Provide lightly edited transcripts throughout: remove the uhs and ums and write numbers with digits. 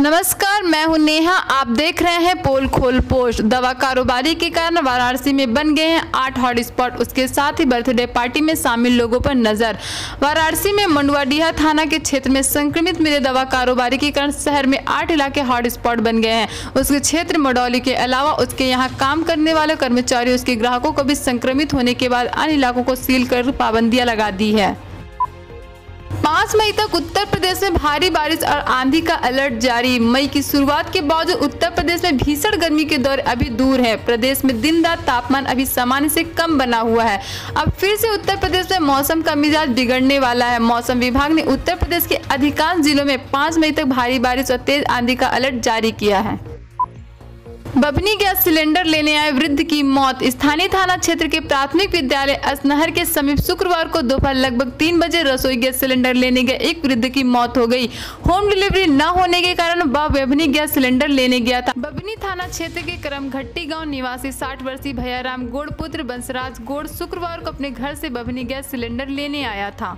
नमस्कार, मैं हूं नेहा। आप देख रहे हैं पोल खोल पोस्ट। दवा कारोबारी के कारण वाराणसी में बन गए हैं 8 हॉटस्पॉट। उसके साथ ही बर्थडे पार्टी में शामिल लोगों पर नजर। वाराणसी में मंडुआडीहा थाना के क्षेत्र में संक्रमित मिले दवा कारोबारी के कारण शहर में 8 इलाके हॉटस्पॉट बन गए हैं। उसके क्षेत्र मडौली के अलावा उसके यहाँ काम करने वाले कर्मचारी उसके ग्राहकों को भी संक्रमित होने के बाद अन्य इलाकों को सील कर पाबंदियां लगा दी है। 5 मई तक उत्तर प्रदेश में भारी बारिश और आंधी का अलर्ट जारी। मई की शुरुआत के बावजूद उत्तर प्रदेश में भीषण गर्मी के दौर अभी दूर है। प्रदेश में दिन रात तापमान अभी सामान्य से कम बना हुआ है। अब फिर से उत्तर प्रदेश में मौसम का मिजाज बिगड़ने वाला है। मौसम विभाग ने उत्तर प्रदेश के अधिकांश जिलों में 5 मई तक भारी बारिश और तेज आंधी का अलर्ट जारी किया है। बभनी गैस सिलेंडर लेने आए वृद्ध की मौत। स्थानीय थाना क्षेत्र के प्राथमिक विद्यालय असनहर के समीप शुक्रवार को दोपहर लगभग 3 बजे रसोई गैस सिलेंडर लेने गए एक वृद्ध की मौत हो गई। होम डिलीवरी न होने के कारण वह बभनी गैस सिलेंडर लेने गया था। बभनी थाना क्षेत्र के करमघट्टी गांव निवासी 60 वर्षीय भैयाराम गौड़ पुत्र बंसराज गौड़ शुक्रवार को अपने घर से बभनी गैस सिलेंडर लेने आया था।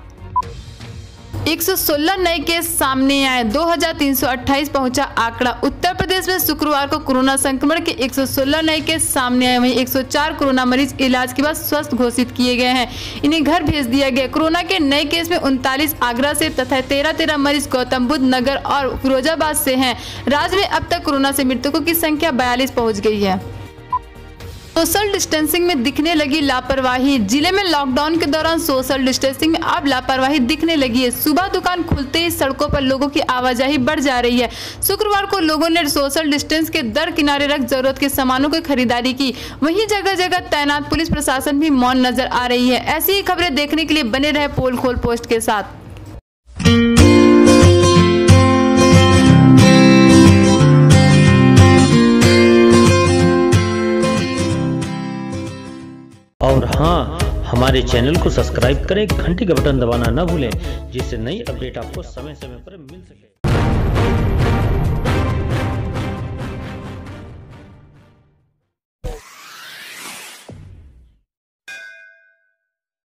116 नए केस सामने आए, 2328 पहुंचा आंकड़ा। उत्तर प्रदेश में शुक्रवार को कोरोना संक्रमण के 116 नए केस सामने आए। वहीं 104 कोरोना मरीज इलाज के बाद स्वस्थ घोषित किए गए हैं। इन्हें घर भेज दिया गया। कोरोना के नए केस में 39 आगरा से तथा 13 मरीज गौतम बुद्ध नगर और फिरोजाबाद से हैं। राज्य में अब तक कोरोना से मृतकों की संख्या 42 पहुँच गई है। सोशल डिस्टेंसिंग में दिखने लगी लापरवाही। जिले में लॉकडाउन के दौरान सोशल डिस्टेंसिंग में अब लापरवाही दिखने लगी है। सुबह दुकान खुलते ही सड़कों पर लोगों की आवाजाही बढ़ जा रही है। शुक्रवार को लोगों ने सोशल डिस्टेंस के दर किनारे रख जरूरत के सामानों की खरीदारी की। वहीं जगह जगह तैनात पुलिस प्रशासन भी मौन नजर आ रही है। ऐसी ही खबरें देखने के लिए बने रहे पोल खोल पोस्ट के साथ। और हाँ, हमारे चैनल को सब्सक्राइब करें, घंटी का बटन दबाना न भूलें, जिससे नई अपडेट आपको समय समय पर मिल सके।